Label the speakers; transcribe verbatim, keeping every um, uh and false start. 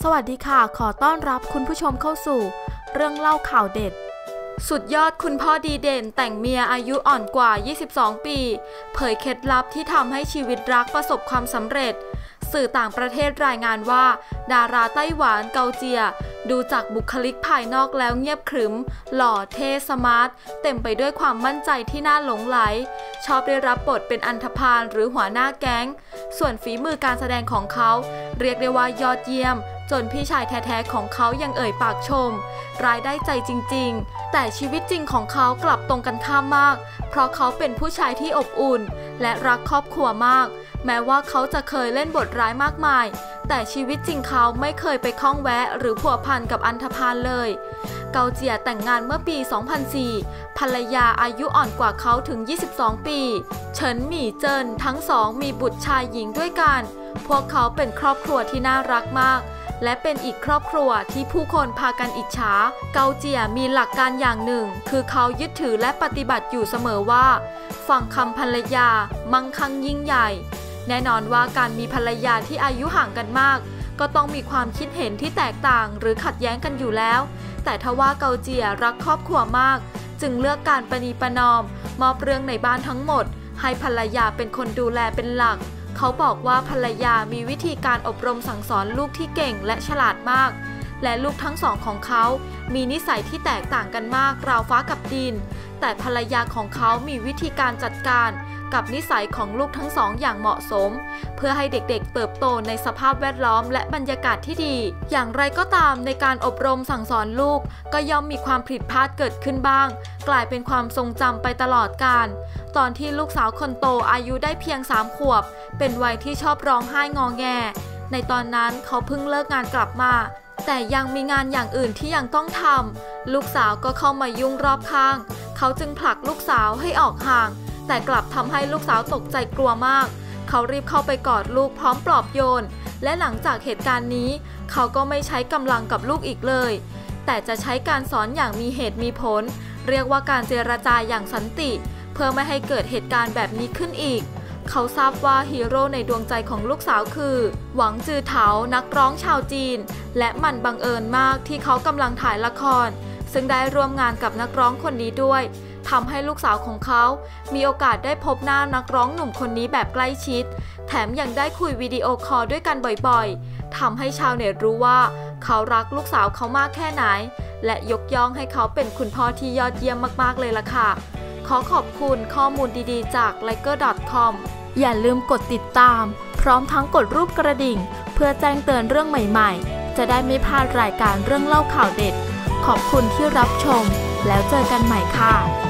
Speaker 1: วัสดีค่ะขอต้อนรับคุณผู้ชมเข้าสู่เรื่องเล่าข่าวเด็ดสุดยอดคุณพ่อดีเด่นแต่งเมียอายุอ่อนกว่ายี่สิบสองปีเผยเคล็ดลับที่ทำให้ชีวิตรักประสบความสำเร็จสื่อต่างประเทศรายงานว่าดาราไต้หวันเกาเจียดูจากบุคลิกภายนอกแล้วเงียบขรึมหล่อเท่สมาร์ทเต็มไปด้วยความมั่นใจที่น่าหลงไหลชอบได้รับบทเป็นอันธพาลหรือหัวหน้าแก๊งส่วนฝีมือการแสดงของเขาเรียกได้ว่ายอดเยี่ยมจนพี่ชายแท้ๆของเขายังเอ่ยปากชมรายได้ใจจริงๆแต่ชีวิตจริงของเขากลับตรงกันข้ามมากเพราะเขาเป็นผู้ชายที่อบอุ่นและรักครอบครัวมากแม้ว่าเขาจะเคยเล่นบทร้ายมากมายแต่ชีวิตจริงเขาไม่เคยไปข้องแวะหรือผัวพันกับอันธพาลเลยเกาเจียแต่งงานเมื่อปี สองพันสี่ ภรรยาอายุอ่อนกว่าเขาถึง ยี่สิบสอง ปีเฉินหมี่เจิ้นทั้งสองมีบุตรชายหญิงด้วยกันพวกเขาเป็นครอบครัวที่น่ารักมากและเป็นอีกครอบครัวที่ผู้คนพากันอิจฉาเกาเจียมีหลักการอย่างหนึ่งคือเขายึดถือและปฏิบัติอยู่เสมอว่าฟังคำภรรยามั่งคั่งยิ่งใหญ่แน่นอนว่าการมีภรรยาที่อายุห่างกันมากก็ต้องมีความคิดเห็นที่แตกต่างหรือขัดแย้งกันอยู่แล้วแต่ทว่าเกาเจียรักครอบครัวมากจึงเลือกการประนีประนอมมอบเรื่องในบ้านทั้งหมดให้ภรรยาเป็นคนดูแลเป็นหลักเขาบอกว่าภรรยามีวิธีการอบรมสั่งสอนลูกที่เก่งและฉลาดมากและลูกทั้งสองของเขามีนิสัยที่แตกต่างกันมากราวฟ้ากับดินแต่ภรรยาของเขามีวิธีการจัดการกับนิสัยของลูกทั้งสองอย่างเหมาะสมเพื่อให้เด็กๆเติบโตในสภาพแวดล้อมและบรรยากาศที่ดีอย่างไรก็ตามในการอบรมสั่งสอนลูกก็ย่อมมีความผิดพลาดเกิดขึ้นบ้างกลายเป็นความทรงจำไปตลอดกาลตอนที่ลูกสาวคนโตอายุได้เพียงสามขวบเป็นวัยที่ชอบร้องไห้งอแงในตอนนั้นเขาเพิ่งเลิกงานกลับมาแต่ยังมีงานอย่างอื่นที่ยังต้องทำลูกสาวก็เข้ามายุ่งรอบข้างเขาจึงผลักลูกสาวให้ออกห่างแต่กลับทำให้ลูกสาวตกใจกลัวมากเขารีบเข้าไปกอดลูกพร้อมปลอบโยนและหลังจากเหตุการณ์นี้เขาก็ไม่ใช้กำลังกับลูกอีกเลยแต่จะใช้การสอนอย่างมีเหตุมีผลเรียกว่าการเจรจาอย่างสันติเพื่อไม่ให้เกิดเหตุการณ์แบบนี้ขึ้นอีกเขาทราบว่าฮีโร่ในดวงใจของลูกสาวคือหวังจือเถานักร้องชาวจีนและมันบังเอิญมากที่เขากำลังถ่ายละครซึ่งได้ร่วมงานกับนักร้องคนนี้ด้วยทำให้ลูกสาวของเขามีโอกาสได้พบหน้านักร้องหนุ่มคนนี้แบบใกล้ชิดแถมยังได้คุยวิดีโอคอลด้วยกันบ่อยๆทำให้ชาวเน็ตรู้ว่าเขารักลูกสาวเขามากแค่ไหนและยกย่องให้เขาเป็นคุณพ่อที่ยอดเยี่ยมมากๆเลยล่ะค่ะขอขอบคุณข้อมูลดีๆจาก ไลเกอร์ ดอท คอม อย่าลืมกดติดตามพร้อมทั้งกดรูปกระดิ่งเพื่อแจ้งเตือนเรื่องใหม่ๆจะได้ไม่พลาดรายการเรื่องเล่าข่าวเด็ดขอบคุณที่รับชมแล้วเจอกันใหม่ค่ะ